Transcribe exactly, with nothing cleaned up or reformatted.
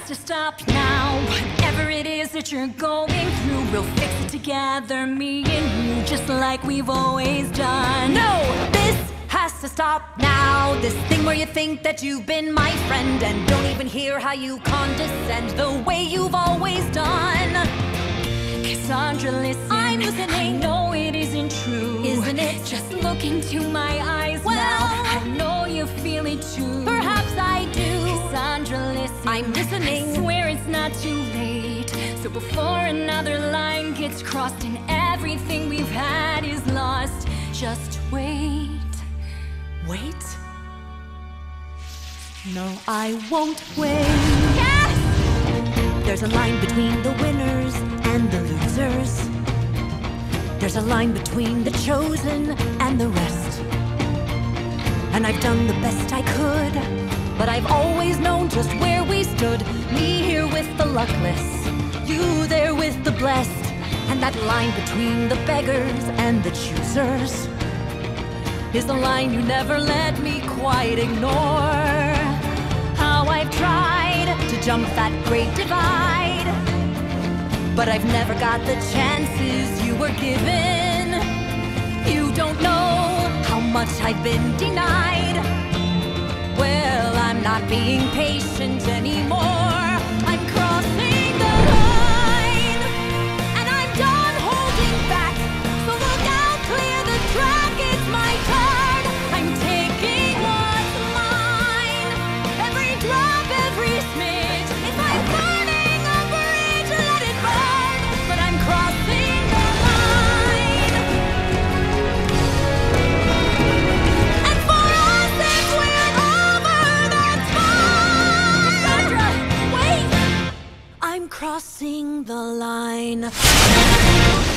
to stop now. Whatever it is that you're going through, we'll fix it together, me and you, just like we've always done. No, this has to stop now. This thing where you think that you've been my friend and don't even hear how you condescend the way you've always done. Cassandra, listen, I'm listening. I know it isn't true, isn't it? Just look into my eyes. Well, now I know you feel it too. Perhaps I do. Cassandra, listen, I'm listening. I swear it's not too late. So before another line gets crossed and everything we've had is lost, just wait. Wait? No, I won't wait. Yes! There's a line between the winners and the losers. There's a line between the chosen and the rest. And I've done the best I could, but I've always known just where we stood. Me here with the luckless, you there with the blessed. And that line between the beggars and the choosers is the line you never let me quite ignore. How I've tried to jump that great divide, but I've never got the chances you were given. You don't know how much I've been denied. Well, I'm not being patient anymore. I'm crossing the line, and I'm done holding back. So look out, clear the track, it's my turn. I'm taking what's mine. Every drop, every smidge. It's like burning a bridge, let it burn. But I'm crossing the line. And for us, if we're over, that's fine. Cassandra, wait! I'm crossing the line.